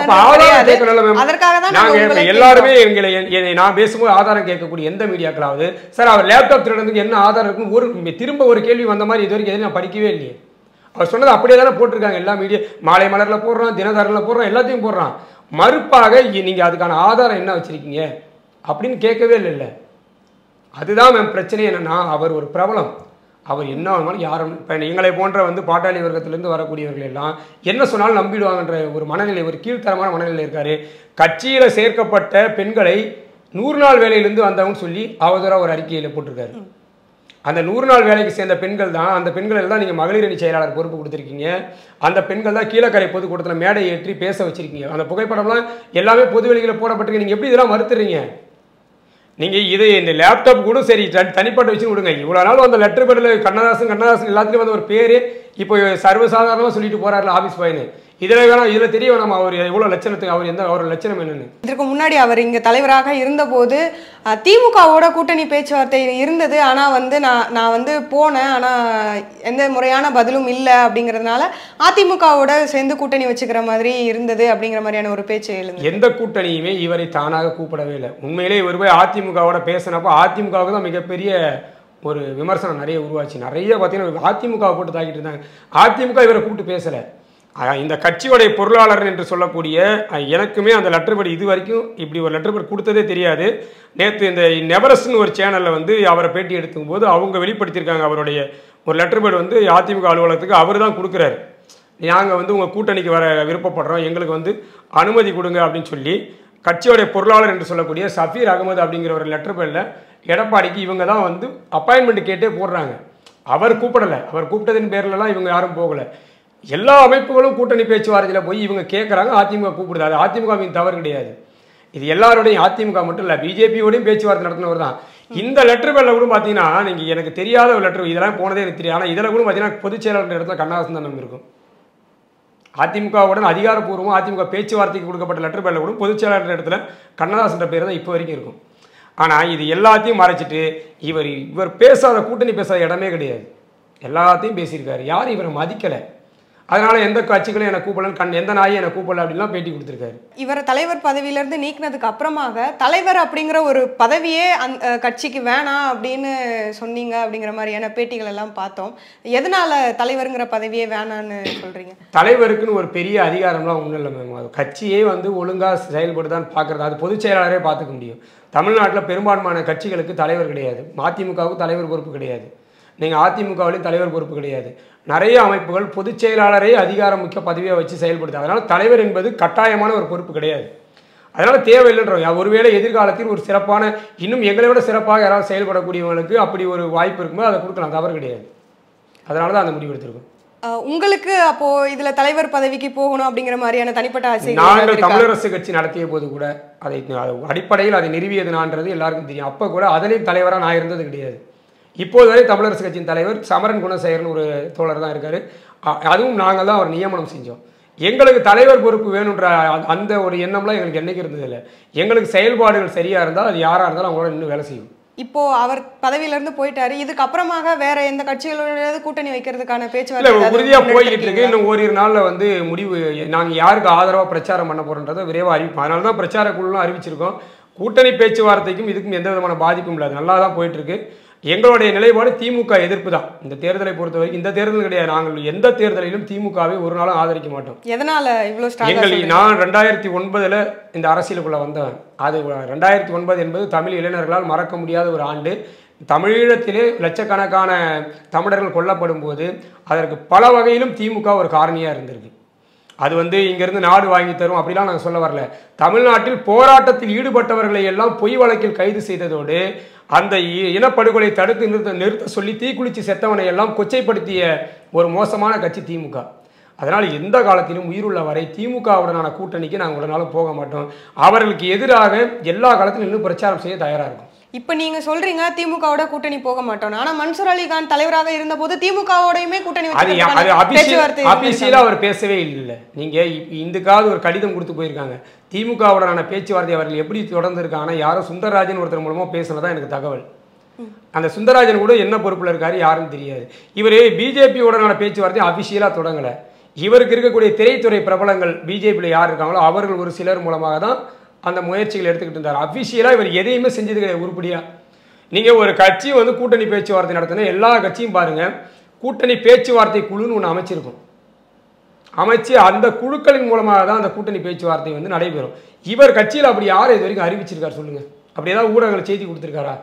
அதற்காக தான் நாங்க எல்லாருமே நான் பேசும்போது ஆதாரம் கேட்கக்கூடிய எந்த மீடியாக்களாவது சார் அவர் லேப்டாப் திருடனுக்கு என்ன ஆதாரம் இருக்குன்னு திரும்ப ஒரு கேள்வி வந்த மாதிரி இது வரைக்கும் எதுவும் நான் படிக்கவே இல்லையே. அவர் சொன்னது அப்படியே தானே போட்டிருக்காங்க. எல்லா மீடியா மாலை மலரில் போடுறான், தினதரனில் போடுறான், எல்லாத்தையும் போடுறான். மறுப்பாக நீங்கள் அதுக்கான ஆதாரம் என்ன வச்சுருக்கீங்க அப்படின்னு கேட்கவே இல்லை. அதுதான் மேம் பிரச்சனை. என்னென்னா அவர் ஒரு பிரபலம். அவர் என்ன ஆனாலும் யாரும் இப்போ எங்களை போன்ற வந்து பாட்டாளி வர்க்கத்திலேருந்து வரக்கூடியவர்கள் எல்லாம் என்ன சொன்னாலும் நம்பிடுவாங்கன்ற ஒரு மனநிலை, ஒரு கீழ்த்தரமான மனநிலை இருக்கார். கட்சியில் சேர்க்கப்பட்ட பெண்களை 100 நாள் வேலையிலேருந்து வந்தவங்க சொல்லி அவதூறாக ஒரு அறிக்கையில் போட்டிருக்காரு. அந்த 100 நாள் வேலைக்கு சேர்ந்த பெண்கள் தான், அந்த பெண்கள் தான் நீங்கள் மகளிர் அணி செயலாளர் பொறுப்பு கொடுத்துருக்கீங்க. அந்த பெண்கள் தான் கீழக்கரை பொதுக்கூட்டத்தில் மேடை ஏற்றி பேச வச்சிருக்கீங்க. அந்த புகைப்படம்லாம் எல்லாமே பொது வெளியில் போடப்பட்டிருக்கு. நீங்கள் எப்படி இதெல்லாம் மறுத்துறீங்க? நீங்கள் இது இந்த லேப்டாப் கூட சரி தனிப்பட்ட வச்சு விடுங்க. இவ்வளோ நாள் அந்த லெட்டர் பேரில் கண்ணதாசன் எல்லாத்துலேயும் வந்து ஒரு பேர் இப்போ சர்வசாதாரணமாக சொல்லிட்டு போகிறாருல ஆஃபீஸ் பாயின்னு. இதில் தெரிய வேணாம் அவர் எவ்வளோ லட்சணத்துக்கு அவர் லட்சணம் என்னன்னு. இதற்கு முன்னாடி அவர் இங்கே தலைவராக இருந்தபோது திமுகவோட கூட்டணி பேச்சுவார்த்தை இருந்தது. ஆனால் வந்து நான் வந்து போனேன், ஆனால் எந்த முறையான பதிலும் இல்லை அப்படிங்கிறதுனால அதிமுகவோட சேர்ந்து கூட்டணி வச்சுக்கிற மாதிரி இருந்தது அப்படிங்கிற மாதிரியான ஒரு பேச்சு எழுந்து. எந்த கூட்டணியுமே இவரை தானாக கூப்பிடவே இல்லை. உண்மையிலே இவர் போய் அதிமுகவோட பேசினப்போ அதிமுகவுக்கு தான் மிகப்பெரிய ஒரு விமர்சனம் நிறைய உருவாச்சு. நிறைய பார்த்தீங்கன்னா அதிமுகவை போட்டு தாக்கிட்டு இருந்தாங்க. அதிமுக இவரை கூப்பிட்டு பேசலை. இந்த கட்சியோடைய பொருளாளர் என்று சொல்லக்கூடிய எனக்குமே அந்த லெட்டர் பேட் இது வரைக்கும் இப்படி ஒரு லெட்டர் பேட் கொடுத்ததே தெரியாது. நேற்று இந்த நெவரஸ்ன்னு ஒரு சேனலில் வந்து அவரை பேட்டி எடுக்கும் போது அவங்க வெளிப்படுத்தியிருக்காங்க அவருடைய ஒரு லெட்டர் பேட் வந்து அதிமுக அலுவலகத்துக்கு அவர் தான் கொடுக்குறாரு. நாங்கள் வந்து உங்கள் கூட்டணிக்கு வர விருப்பப்படுறோம், எங்களுக்கு வந்து அனுமதி கொடுங்க அப்படின்னு சொல்லி கட்சியோடைய பொருளாளர் என்று சொல்லக்கூடிய சஃபீர் அகமது அப்படிங்கிற ஒரு லெட்டர் பேடில் எடப்பாடிக்கு இவங்க தான் வந்து அப்பாயின்மெண்ட் கேட்டே போடுறாங்க. அவர் கூப்பிடலை. அவர் கூப்பிட்டதின் பேர்லலாம் இவங்க யாரும் போகலை. எல்லா அமைப்புகளும் கூட்டணி பேச்சுவார்த்தையில் போய் இவங்க கேட்குறாங்க, அதிமுக கூப்பிடுது. அது அதிமுகவின் தவறு கிடையாது. இது எல்லாரோடையும், அதிமுக மட்டும் இல்லை பிஜேபியோடையும் பேச்சுவார்த்தை நடத்தினவர் தான். இந்த லெட்டர் பேரில் கூட பார்த்தீங்கன்னா நீங்கள் எனக்கு தெரியாத ஒரு லெட்டர், இதெல்லாம் போனதே எனக்கு தெரியும். ஆனால் இதில் கூட பார்த்தீங்கன்னா பொதுச் செயலாளர் இடத்துல கண்ணதாசன் தான் இருக்கும். அதிமுகவுடன் அதிகாரப்பூர்வமாக அதிமுக பேச்சுவார்த்தைக்கு கொடுக்கப்பட்ட லெட்டர் பேரில் கூட பொதுச் செயலாளர் இடத்துல கண்ணதாசன்ற பேர் தான் இப்போ வரைக்கும் இருக்கும். ஆனால் இது எல்லாத்தையும் மறைச்சிட்டு இவர் பேசாத கூட்டணி பேசாத இடமே கிடையாது. எல்லாத்தையும் பேசியிருக்காரு. யாரும் இவரை மதிக்கலை. அதனால எந்த கட்சிகளும் என்னை கூப்பிடல, எந்த நாயும் என்னை கூப்பிடல அப்படின்லாம் பேட்டி கொடுத்துருக்காரு. இவரை தலைவர் பதவியிலிருந்து நீக்கினதுக்கு அப்புறமாக தலைவர் அப்படிங்கிற ஒரு பதவியே அந்த கட்சிக்கு வேணாம் அப்படின்னு சொன்னீங்க அப்படிங்கிற மாதிரியான பேட்டிகள் எல்லாம் பார்த்தோம். எதனால தலைவருங்கிற பதவியே வேணான்னு சொல்றீங்க? தலைவருக்குன்னு ஒரு பெரிய அதிகாரம்லாம் ஒன்றும் இல்லை மேம். அது கட்சியே வந்து ஒழுங்காக செயல்படுதான்னு பார்க்குறது அது பொதுச் செயலாளரே பார்த்துக்க முடியும். தமிழ்நாட்டில் பெரும்பான்மையான கட்சிகளுக்கு தலைவர் கிடையாது. அதிமுகவுக்கு தலைவர் பொறுப்பு கிடையாது. நீங்கள் அதிமுகவிலையும் தலைவர் பொறுப்பு கிடையாது. நிறைய அமைப்புகள் பொதுச் செயலாளரே அதிகாரம் மிக்க பதவியாக வச்சு செயல்படுது. அதனால் தலைவர் என்பது கட்டாயமான ஒரு பொறுப்பு கிடையாது. அதனால் தேவையில்லைன்றவங்க ஒருவேளை எதிர்காலத்தில் ஒரு சிறப்பான இன்னும் எங்களை விட சிறப்பாக யாராவது செயல்படக்கூடியவங்களுக்கு அப்படி ஒரு வாய்ப்பு இருக்கும்போது அதை கொடுக்கலாம், தவறு கிடையாது. அதனால தான் அந்த முடிவு எடுத்திருக்கோம். உங்களுக்கு அப்போ இதுல தலைவர் பதவிக்கு போகணும் அப்படிங்கிற மாதிரியான தனிப்பட்ட ஆசை? நாங்கள் தமிழரசு கட்சி நடத்திய போது கூட அதை அடிப்படையில் அதை நிறுவியது நான்றது எல்லாருக்கும் தெரியும். அப்போ கூட அதிலையும் தலைவராக நான் இருந்தது கிடையாது. இப்போது வரை தமிழரசு கட்சியின் தலைவர் சமரன் குணசேகரன் ஒரு தோழர் தான் இருக்காரு. அதுவும் நாங்கள் தான் அவர் நியமனம் செஞ்சோம். எங்களுக்கு தலைவர் பொறுப்பு வேணுன்ற அந்த ஒரு எண்ணம்லாம் எங்களுக்கு என்னைக்கு இருந்ததில்லை. எங்களுக்கு செயல்பாடுகள் சரியா இருந்தால் அது யாராக இருந்தாலும் அவங்களோட இன்னும் வேலை செய்யும். இப்போ அவர் பதவியிலிருந்து போயிட்டாரு, இதுக்கு அப்புறமாக வேற எந்த கட்சிகளோட கூட்டணி வைக்கிறதுக்கான பேச்சுவார்த்தை உறுதியா போய்கிட்டு இருக்கு. இன்னும் ஓரிரு நாள்ல வந்து முடிவு நாங்க யாருக்கு ஆதரவா பிரச்சாரம் பண்ண போறோன்றதை விரைவாக அறிவிப்போம். அதனால தான் பிரச்சார குழுலாம் அறிவிச்சிருக்கோம். கூட்டணி பேச்சுவார்த்தைக்கும் இதுக்கும் எந்த விதமான பாதிப்பும் இல்லை, நல்லா தான் போயிட்டு இருக்கு. எங்களுடைய நிலைப்பாடு திமுக எதிர்ப்பு தான். இந்த தேர்தலை பொறுத்த வரைக்கும் இந்த தேர்தல் கிடையாது, நாங்கள் எந்த தேர்தலிலும் திமுகவை ஒரு நாளும் ஆதரிக்க மாட்டோம். எதனால இவ்வளவு நான் 2009 இந்த அரசியலுக்குள்ள வந்தவன். அது 2009 என்பது தமிழ் இளைஞர்களால் மறக்க முடியாத ஒரு ஆண்டு. தமிழீழத்திலே லட்சக்கணக்கான தமிழர்கள் கொல்லப்படும் போது அதற்கு பல வகையிலும் திமுக ஒரு காரணியா இருந்திருக்கு. அது வந்து இங்கிருந்து நாடு வாங்கி தரும் அப்படிலாம் நாங்கள் சொல்ல வரல. தமிழ்நாட்டில் போராட்டத்தில் ஈடுபட்டவர்களை எல்லாம் பொய் வழக்கில் கைது செய்ததோடு அந்த இனப்படுகொலை தடுத்து நிறுத்த சொல்லி தீக்குளிச்சு செத்தவனை எல்லாம் கொச்சைப்படுத்திய ஒரு மோசமான கட்சி திமுக. அதனால் எந்த காலத்திலும் உயிருள்ள வரை திமுகவுடனான கூட்டணிக்கு நாங்கள் உடனாலும் போக மாட்டோம். அவர்களுக்கு எதிராக எல்லா காலத்திலும் இன்னும் பிரச்சாரம் செய்ய தயாராக இருக்கும். இப்ப நீங்க சொல்றீங்க திமுகவோட கூட்டணி போக மாட்டோம். ஆனா மன்சூர் அலிகான் தலைவராக இருந்த போது திமுகவோடையுமே கூட்டணி அபிஷியலா அவர் பேசவே இல்லை. நீங்க இதுக்காவது ஒரு கடிதம் கொடுத்து போயிருக்காங்க. திமுகவுடனான பேச்சுவார்த்தை அவர்கள் எப்படி தொடர்ந்து இருக்காங்க. யாரோ சுந்தரராஜன் ஒருத்தர் மூலமா பேசினதான் எனக்கு தகவல். அந்த சுந்தரராஜன் கூட என்ன பொறுப்புல இருக்காரு யாருன்னு தெரியாது. இவர் பிஜேபி உடனான பேச்சுவார்த்தை அபிஷியலா தொடங்கல. இவருக்கு இருக்கக்கூடிய திரைத்துறை பிரபலங்கள் பிஜேபியில் யார் இருக்காங்களோ அவர்கள் ஒரு சிலர் மூலமாக தான் அந்த முயற்சிகள் எடுத்துக்கிட்டு இருந்தார். அபிஷியலாக இவர் எதையுமே செஞ்சது கிடையாது உருப்படியாக. நீங்கள் ஒரு கட்சி வந்து கூட்டணி பேச்சுவார்த்தை நடத்தினா எல்லா கட்சியும் பாருங்கள் கூட்டணி பேச்சுவார்த்தை குழுன்னு ஒன்று அமைச்சிருக்கும். அமைச்சு அந்த குழுக்களின் மூலமாக தான் அந்த கூட்டணி பேச்சுவார்த்தை வந்து நடைபெறும். இவர் கட்சியில் அப்படி யார் இது வரைக்கும் அறிவிச்சிருக்காரு சொல்லுங்கள்? அப்படி ஏதாவது ஊடகங்கள் செய்தி கொடுத்துருக்காரா?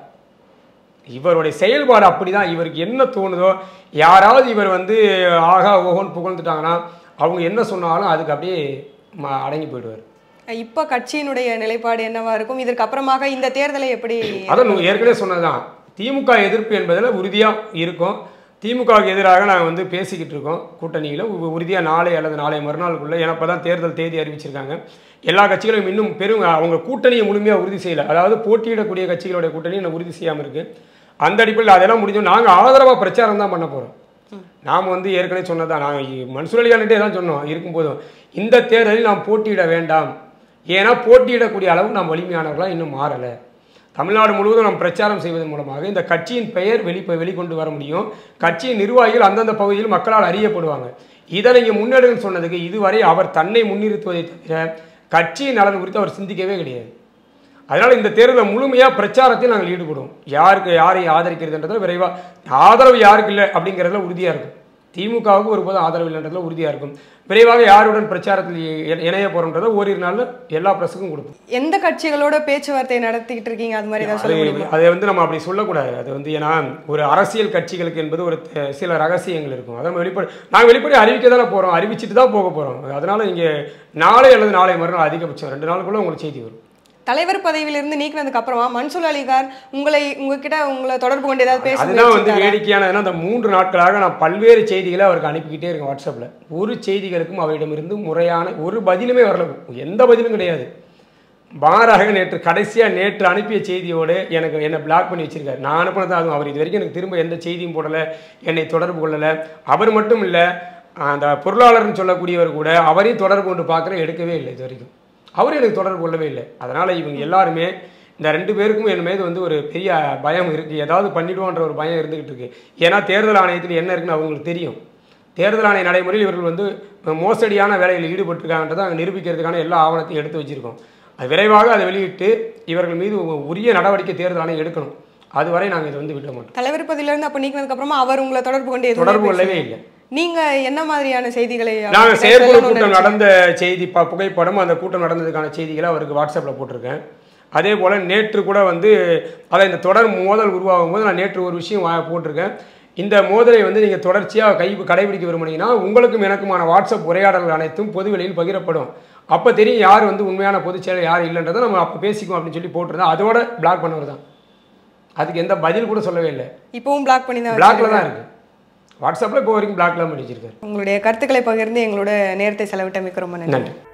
இவருடைய செயல்பாடு அப்படிதான். இவருக்கு என்ன தோணுதோ, யாராவது இவர் வந்து ஆகா ஓஹோன்னு புகழ்ந்துட்டாங்கன்னா அவங்க என்ன சொன்னாலும் அதுக்கு அப்படியே அடங்கி போயிடுவார். இப்ப கட்சியினுடைய நிலைப்பாடு என்னவா இருக்கும்? இதற்கு அப்புறமாக இந்த தேர்தலை எப்படி? அதான் ஏற்கனவே சொன்னதுதான், திமுக எதிர்ப்பு என்பதில் உறுதியா இருக்கும். திமுகவுக்கு எதிராக நாங்கள் வந்து பேசிக்கிட்டு இருக்கோம். கூட்டணியில் உறுதியாக நாளை அல்லது நாளை மறுநாளுக்குள்ளே, ஏன்னா இப்போ தான் தேர்தல் தேதி அறிவிச்சிருக்காங்க. எல்லா கட்சிகளும் இன்னும் அவங்க கூட்டணியை முழுமையாக உறுதி செய்யலை. அதாவது போட்டியிடக்கூடிய கட்சிகளுடைய கூட்டணி இன்னும் உறுதி செய்யாமல் இருக்குது. அந்த அடிப்படையில் அதெல்லாம் முடிஞ்சோம். நாங்கள் ஆதரவாக பிரச்சாரம் தான் பண்ண போகிறோம். நாம் வந்து ஏற்கனவே சொன்னதான், நாங்கள் மன்சூர் அலிகான்கிட்டே தான் சொன்னோம் இருக்கும்போதும், இந்த தேர்தலில் நாம் போட்டியிட வேண்டாம். ஏன்னா போட்டியிடக்கூடிய அளவு நாம் வலிமையானவர்களாக இன்னும் மாறலை. தமிழ்நாடு முழுவதும் நாம் பிரச்சாரம் செய்வதன் மூலமாக இந்த கட்சியின் பெயர் வெளிக்கொண்டு வர முடியும். கட்சியின் நிர்வாகிகள் அந்தந்த பகுதியில் மக்களால் அறியப்படுவாங்க. இதை நீங்கள் முன்னெடுன்னு சொன்னதுக்கு இதுவரை அவர் தன்னை முன்னிறுத்துவதை தவிர கட்சியின் நலன் குறித்து அவர் சிந்திக்கவே கிடையாது. அதனால் இந்த தேர்தலில் முழுமையாக பிரச்சாரத்தில் நாங்கள் ஈடுபடுவோம். யாரை ஆதரிக்கிறதுன்றதில் விரைவாக ஆதரவு யாருக்கு இல்லை அப்படிங்கிறதுல உறுதியாக இருக்கும். திமுகவுக்கு ஒருபோதும் ஆதரவு இல்லைன்றதுல உறுதியாக இருக்கும். விரைவாக யாருடன் பிரச்சாரத்தில் இணைய போறோன்றதை ஓரிரு நாளில் எல்லா பிரஸுக்கும் கொடுப்போம். எந்த கட்சிகளோட பேச்சுவார்த்தை நடத்திக்கிட்டு இருக்கீங்க? அது மாதிரி தான் சொல்ல முடியுமா? அதை வந்து நம்ம அப்படி சொல்லக்கூடாது. அது வந்து ஏன்னா ஒரு அரசியல் கட்சிகளுக்கு என்பது ஒரு சில ரகசியங்கள் இருக்கும். அதை நாங்கள் வெளிப்படை அறிவிக்க தானே போகிறோம், அறிவிச்சிட்டு தான் போக போகிறோம். அதனால் இங்கே நாளை அல்லது நாளை மறுநாள் அதிகபட்சம் 2 நாளுக்குள்ளே உங்களுக்கு செய்தி வரும். தலைவர் பதவியிலிருந்து நீக்கினதுக்கு அப்புறமா மன்சூர் அலிகான் உங்களை தொடர்பு கொண்டு ஏதாவது பேச? அதுதான் வந்து வேடிக்கையானதுன்னா, அந்த 3 நாட்களாக நான் பல்வேறு செய்திகளை அவருக்கு அனுப்பிக்கிட்டே இருக்கேன் வாட்ஸ்அப்பில். ஒரு செய்திகளுக்கும் அவரிடமிருந்து முறையான ஒரு பதிலுமே வரல. எந்த பதிலும் கிடையாது. மாறாக நேற்று அனுப்பிய செய்தியோடு என்னை பிளாக் பண்ணி வச்சிருக்காரு. நான் அனுப்பினது அதுவும் அவர் இது வரைக்கும் எனக்கு திரும்ப எந்த செய்தியும் போடலை, என்னை தொடர்பு கொள்ளலை. அவர் மட்டும் இல்லை, அந்த பொருளாளர்னு சொல்லக்கூடியவர் கூட அவரையும் தொடர்பு கொண்டு பார்க்குற எடுக்கவே இல்லை. இது வரைக்கும் அவரும் எனக்கு தொடர்பு கொள்ளவே இல்லை. அதனால் இவங்க எல்லாருமே இந்த 2 பேருக்கும் என் மீது வந்து ஒரு பெரிய பயம் இருக்குது. ஏதாவது பண்ணிடுவோன்ற ஒரு பயம் இருந்துகிட்டு இருக்கு. ஏன்னா தேர்தல் ஆணையத்தில் என்ன இருக்குன்னு அவங்களுக்கு தெரியும். தேர்தல் ஆணைய நடைமுறையில் இவர்கள் வந்து மோசடியான வேலையில் ஈடுபட்டிருக்காங்கன்றதை அங்கே நிரூபிக்கிறதுக்கான எல்லா ஆவணத்தையும் எடுத்து வச்சிருக்கோம். அது விரைவாக அதை வெளியிட்டு இவர்கள் மீது உரிய நடவடிக்கை தேர்தல் ஆணையம் எடுக்கணும். அதுவரை நாங்கள் இதை வந்து விட மாட்டோம். தலைவர் பதவியிலிருந்து அப்போ நீக்கினதுக்கு அப்புறமா அவர் உங்களை தொடர்பு கொண்டு தொடர்பு கொள்ளவே இல்லை. நீங்க என்ன மாதிரியான செய்திகளை நாங்கள் செயற்குழு கூட்டம் நடந்த செய்தி புகைப்படம், அந்த கூட்டம் நடந்ததுக்கான செய்திகளை அவருக்கு வாட்ஸ்அப்பில் போட்டிருக்கேன். அதே போல் நேற்று கூட வந்து அதை இந்த தொடர் மோதல் உருவாகும் போது நான் நேற்று ஒரு விஷயம் போட்டிருக்கேன். இந்த மோதலை வந்து நீங்கள் தொடர்ச்சியாக கடைபிடிக்க விரும்புனீங்கன்னா உங்களுக்கும் எனக்குமான வாட்ஸ்அப் உரையாடல்கள் அனைத்தும் பொதுவெளியில் பகிரப்படும். அப்போ தெரியும் யார் வந்து உண்மையான பொதுச் செயலர் யார் இல்லைன்றதை நம்ம அப்போ பேசிக்குவோம் அப்படின்னு சொல்லி போட்டிருந்தேன். அதோட பிளாக் பண்ணவர் தான். அதுக்கு எந்த பதில் கூட சொல்லவே இல்லை. இப்போவும் பிளாக் பண்ணி தான் பிளாக்ல தான் இருக்குது. வாட்ஸ்அப்பில் இப்போ வரைக்கும் பிளாக்லாம் பண்ணி வச்சிருக்காரு. உங்களுடைய கருத்துக்களை பகிர்ந்து எங்களோட நேரத்தை செலவிட்ட மிக்க ரொம்ப நன்றி.